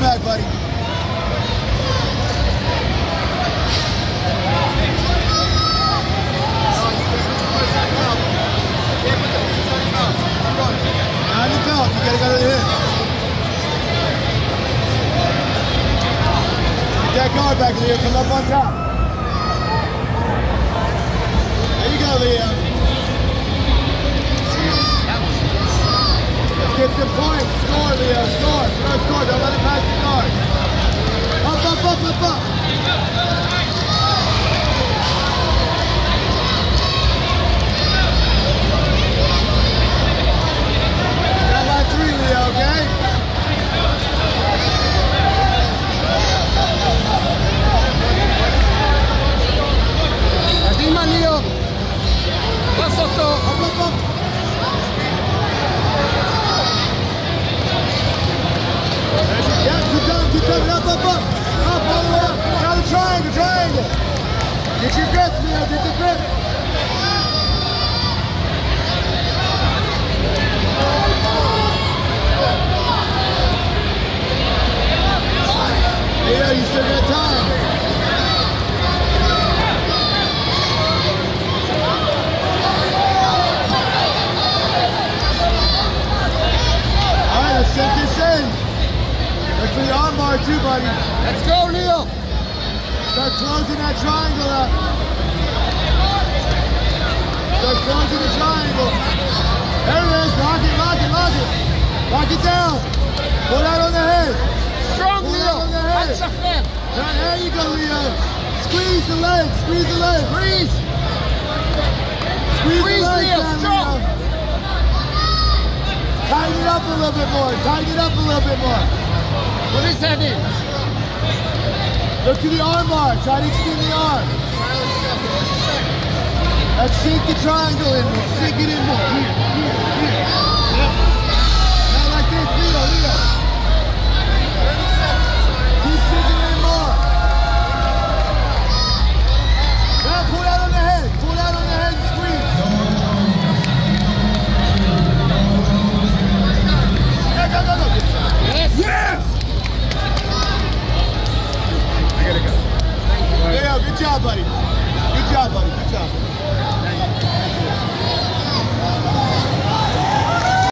back, buddy. On the belt, you gotta go to the hip. Get that guard back, Leo. Come up on top. There you go, Leo. Let's get some points. Score, Leo. Score. Score. Don't let it pass the guard. Up, up, up, up, up. Down by 3, Leo, okay? Arriba, Leo. Va sotto. Up, up, up. Yeah, keep coming, up, up, up. Up, all the way up. Now the triangle, triangle. Get your grip, Leo, get the grip. Leo, you still got time. All right, let's take this in. Look for the arm bar too, buddy. Let's go, Leo. Start closing that triangle up. Start closing the triangle. There it is. Lock it, lock it, lock it. Lock it down. Pull out on the head. Strong, Pull Leo. out on the head. There you go, Leo. Squeeze the leg. Squeeze the leg. Squeeze. Squeeze the leg Leo. down, Strong. Leo. Tighten it up a little bit more. Tighten it up a little bit more. Put his head in. Look to the arm bar. Try to extend the arm. Let's sink the triangle in more. Sink it in more. Here, here.